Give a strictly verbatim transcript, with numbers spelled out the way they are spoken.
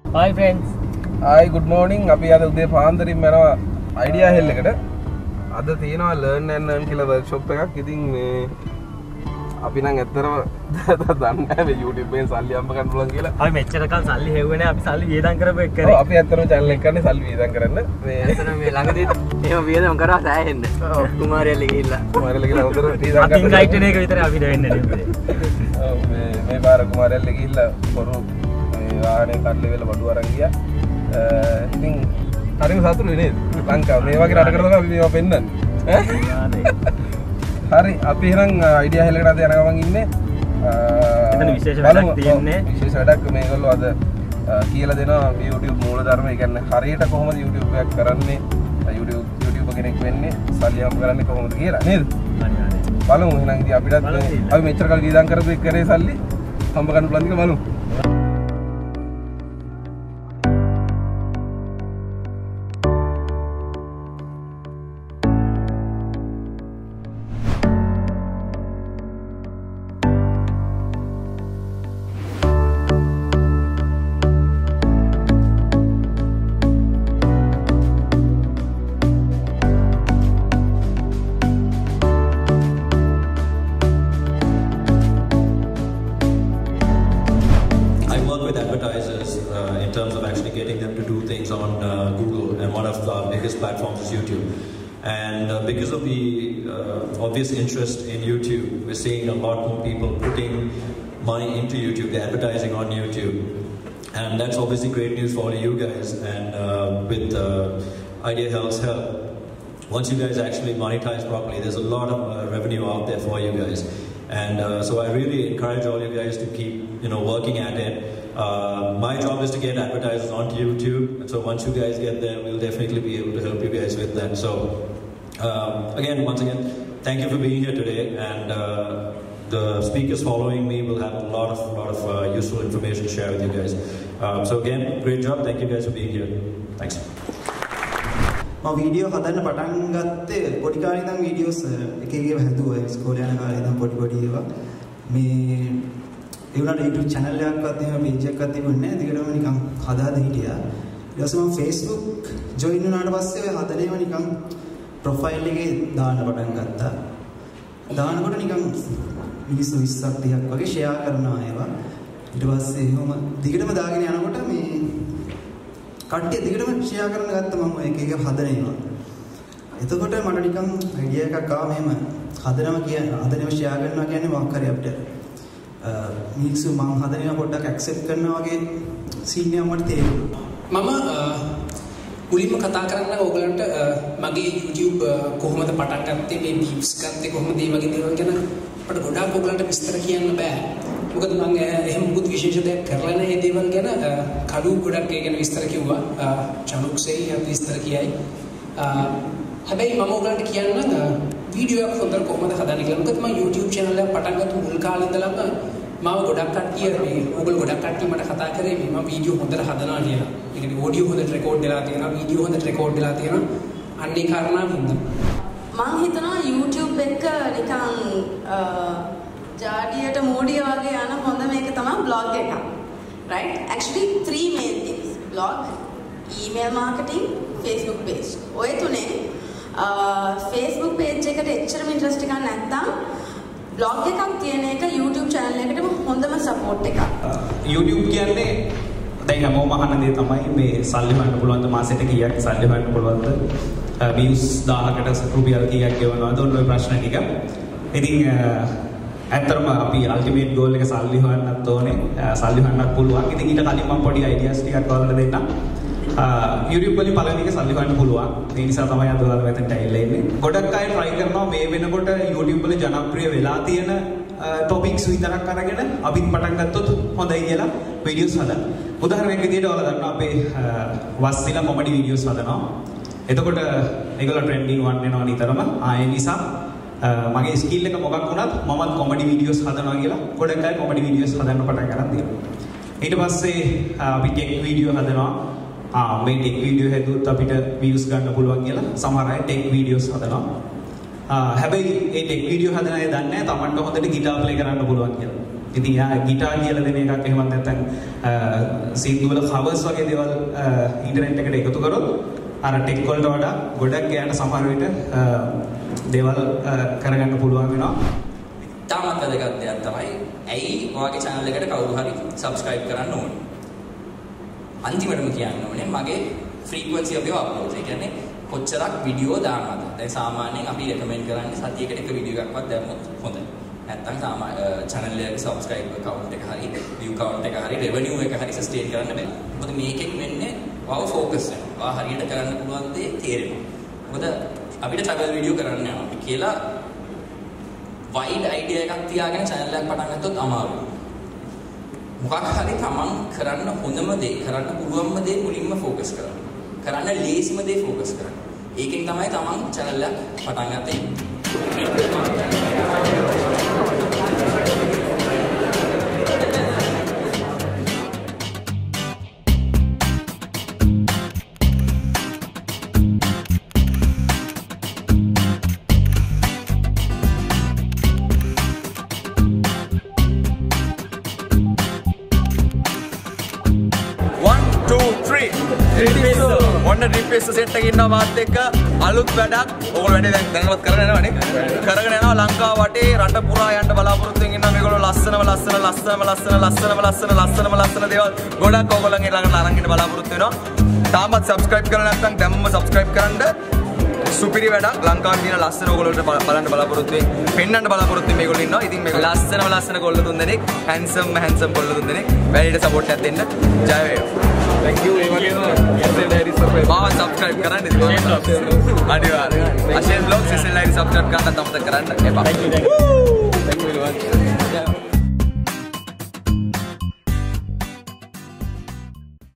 Hi friends. Hi, good morning. අපි අද උදේ පාන්දරින් යනවා idea hell එකට. අද තියෙනවා learn and earn කියලා workshop එකක්. ඉතින් මේ අපි නම් ඇත්තටම දන්නේ නැහැ මේ YouTube එකෙන් සල්ලි හම්බ කරන්න පුළුවන් කියලා. අපි මෙච්චර කල් සල්ලි හෙව්වේ නැහැ. අපි සල්ලි වියදම් කරපු එක කරේ. ඔව් අපි ඇත්තටම channel එක කරන්නේ සල්ලි වියදම් කරන්න. මේ ඇත්තටම මේ ළඟදී එහෙම වියදම් කරා සෑහෙන්න. ඔව් කුමාරයල්ල ගිහිල්ලා. කුමාරයල්ල ගිහිල්ලා හොඳට වියදම් කරා. අකින් ගයිට් එක විතර අපිට වෙන්නේ නෙමෙයි. ඔව් මේ මේ පාර කුමාරයල්ල ගිහිල්ලා පොරො මේ වාහනේ කඩලේ වෙලා බඩු අරන් ගියා. ඉතින් හරිම සතුටුයි නේද? ලංකාව මේ වගේ රටකට තමයි අපි මේවා පෙන්නන්නේ. හරි අපි එහෙනම් idea hell එකට අද යන ගමන් ඉන්නේ. එතන විශේෂ වැඩක් තියෙන්නේ. විශේෂ වැඩක් මේගොල්ලෝ අද කියලා දෙනවා YouTube මූලධර්ම. ඒ කියන්නේ හරියට කොහොමද YouTube එකක් කරන්නේ? YouTube YouTube කෙනෙක් වෙන්නේ සල්ලි හම්බ කරන්නේ කොහොමද කියලා නේද? බලමු එහෙනම් ඉතින් අපිටත් අපි මෙච්චර කල් වියදම් කරපු එක කරේ සල්ලි හම්බ කරන්න පුළුවන් ටික බලමු. In terms of actually getting them to do things on uh, Google, and one of the biggest platforms is YouTube. And uh, because of the uh, obvious interest in YouTube, we're seeing a lot more people putting money into YouTube, they're advertising on YouTube. And that's obviously great news for all of you guys. And uh, with uh, Idea Hell's help, once you guys actually monetize properly, there's a lot of uh, revenue out there for you guys. And uh, so I really encourage all you guys to keep, you know, working at it. Uh, my job is to get advertisers onto YouTube, so once you guys get there, we'll definitely be able to help you guys with that. So, um, again, once again, thank you for being here today, and uh, the speakers following me will have a lot of, lot of uh, useful information to share with you guys. Um, so again, great job. Thank you guys for being here. Thanks. මම video හදන්න පටන් ගත්තේ පොඩි කාලේ ඉඳන් videos එක එක හැදුවා ඉස්කෝලේ යන කාලේ ඉඳන් පොඩි පොඩි ඒවා මේ ඒ වුණාට YouTube channel එකක්වත් එහෙම page එකක්වත් තිබුණේ නැහැ. දිගටම නිකන් හදාගෙන හිටියා. ඊට පස්සේ මම Facebook join වුණාට පස්සේ ඔය හදලේම නිකන් profile එකේ දාන්න පටන් ගත්තා. දානකොට නිකන් මිනිස්සු විස්සක් තිහක් වගේ share කරනවා ඒවා. ඊට පස්සේ එහෙම දිගටම දාගෙන යනකොට මේ කට්ටිය දිගටම share කරන්න ගත්තා මම එක එක හදන ඒවා. එතකොට මට නිකන් idea එකක් ආවා මෙහෙම හදනවා කියන්නේ හදනව share කරනවා කියන්නේ මොකක් හරි අපිට මිනිස්සු මම හදන ඒවා පොඩ්ඩක් accept කරනවා වගේ scene එකක් මට තේරුණා. මම මුලින්ම කතා කරන්න ඕගලන්ට මගේ YouTube කොහොමද පටන් ගත්තේ මේ views ගත්තේ කොහොමද මේ වගේ දේවල් ගැන මට ගොඩාක් ඕගලන්ට විස්තර කියන්න බෑ. මොකද මම එහෙම මුකුත් විශේෂ දෙයක් කරලා නැහැ මේ දේවල් ගැන කඩු ගොඩක් ඒ ගැන විස්තර කිව්වා. චනුක්සේ විස්තර කියයි. හැබැයි මම ඕගලන්ට කියන්න වීඩියෝ එකක් හොඳට කොහොමද හදන්නේ කියලා. මොකද මම YouTube channel එක පටන් ගත්ත මුල් කාලේ ඉඳලම මාව ගොඩක් කට්ටිය මේ ඕගොල්ලෝ ගොඩක් කට්ටිය මට කතා කරේ මේ මම වීඩියෝ හොඳට හදනවා කියලා. ඒ කියන්නේ ඔඩියෝ හොඳට රෙකෝඩ් වෙලා තියෙනවා, වීඩියෝ හොඳට රෙකෝඩ් වෙලා තියෙනවා. අන්නේ කාරණාව හින්දා මම හිතනවා YouTube එක නිකන් ජාඩියට මෝඩිය වගේ යන හොඳ මේක තමයි blog එක. Right? Actually three main things. Blog, email marketing, Facebook page. ඔය තුනේ Facebook page එකට එච්චරම ඉන්ට්‍රස්ට් එකක් නැත්නම් blog එකක් තියෙන එක YouTube channel එකටම හොඳම support එකක්. YouTube කියන්නේ දැන් හැමෝම අහන දේ තමයි මේ සල්ලි හොයන්න පුළුවන්ද මාසෙට කීයක් සල්ලි හොයන්න පුළුවන්ද views දහයකට රුපියල් කීයක් ගෙවනවද ඔන්න ඔය ප්‍රශ්න ටික. ඉතින් ඇත්තටම අපි ultimate goal එක සල්ලි හොයන්නත් ඕනේ. සල්ලි හොයන්නත් පුළුවන්. ඉතින් ඊට කලින් මම පොඩි ideas ටිකක් ඔයාලට දෙන්නම්. YouTube වලින් පළවෙනි එක සල්ලි හොයන්න පුළුවන්. ඒ නිසා තමයි අද ඔයාලා මෙතනට ඇවිල්ලා ඉන්නේ. ගොඩක් අය try කරනවා මේ වෙනකොට YouTube වල ජනප්‍රිය වෙලා තියෙන topics විතරක් අරගෙන අපිත් පටන් ගත්තොත් හොඳයි කියලා videos හදන්න. උදාහරණයක් විදිහට ඔයාලා දන්නවා අපේ වස්තිලා comedy videos හදනවා. එතකොට ඒගොල්ලෝ trending one වෙනවා නිතරම. ආයෙ නිසා මගේ skill එක මොකක් වුණත් මමත් comedy videos හදනවා කියලා ගොඩක් අය comedy videos හදන්න පටන් ගන්න තියෙනවා. ඊට පස්සේ අපි tech video හදනවා. ආ මේ ටෙක් වීඩියෝ හැදුවොත් අපිට views ගන්න පුළුවන් කියලා සමහර අය ටෙක් වීඩියෝස් හදනවා. හැබැයි ඒ ටෙක් වීඩියෝ හදන අය දන්නේ නැහැ Tamanට හොඳට ගිටාර් ප්ලේ කරන්න පුළුවන් කියලා. ඉතින් යා ගිටාර් කියලා දෙන එකක් එහෙමත් නැත්නම් සින්දු වල කවර්ස් වගේ දේවල් ඉන්ටර්නෙට් එකට එකතු කරොත් අර ටෙක් වලට වඩා ගොඩක් ගෑන සමහර විට දේවල් කරගන්න පුළුවන් වෙනවා. තාමත් වැදගත් දෙයක් තමයි ඇයි ඔයාගේ channel එකට කවුරු හරි subscribe කරන්න ඕනේ. අන්තිමටම කියන්න ඕනේ මගේ frequency of your uploads. ඒ කියන්නේ කොච්චරක් වීඩියෝ දානවද? දැන් සාමාන්‍යයෙන් අපි recommend කරන්නේ සතියකට එක වීඩියෝ එකක්වත් දැම්මොත් හොඳයි. නැත්තම් සාමාන්‍ය channel එකේ subscriber count එක හරි view count එක හරි revenue එක හරි sustain කරන්න බෑ. මොකද මේකෙන් වෙන්නේ ඔයාව focus වෙනවා. ඔයා හරියට කරන්න පුළුවන් දේ තේරෙනවා. මොකද අපිට travel video කරන්න යනවා කියලා wide idea එකක් තියාගෙන channel එකක් පටන් ගත්තොත් අමාරුයි. මොකක් හරි තමන් කරන්න හොඳම දේ, කරන්න පුළුවන්ම දේ මුලින්ම focus කරන්න. කරන්න ලේසිම දේ focus කරන්න. ඒකෙන් තමයි තමන් channel එක පටන් ගත්තේ. ඔන්න රිප්ලේස් සෙට් එකේ ඉන්නවා මාත් එක්ක අලුත් වැඩක් ඕගොල්ලෝ වැඩේ දැන් දැනවත් කරගෙන යනවානේ කරගෙන යනවා ලංකාව වටේ රට පුරා යන්න බලාපොරොත්තු වෙමින් ඉන්නවා මේගොල්ලෝ ලස්සනම ලස්සන ලස්සනම ලස්සන ලස්සනම ලස්සන ලස්සනම ලස්සන දේවල් ගොඩක් ඕගොල්ලන්ගේ ළඟට අරන් ඉන්න බලාපොරොත්තු වෙනවා තාමත් subscribe කරලා නැත්නම් දැම්මම subscribe කරන්න සුපිරි වැඩක් ලංකාවේ තියෙන ලස්සන ඕගොල්ලන්ට බලන්න බලාපොරොත්තු වෙමින් පෙන්වන්න බලාපොරොත්තු වෙමින් මේගොල්ලෝ ඉන්නවා ඉතින් මේක ලස්සනම ලස්සන කොල්ල තුන් දෙනෙක් handsome handsome කොල්ල තුන් දෙනෙක් වැඩිට support එකක් දෙන්න ජය වේවා Thank you. ඒ වගේම Cecil Diary subscribe. මාව subscribe කරන්න ඉතින්. අනිවාර්යයෙන්. Ashen vlog Cecil Diary subscribe කරන්න අමතක කරන්න එපා. Thank you. Thank you very much.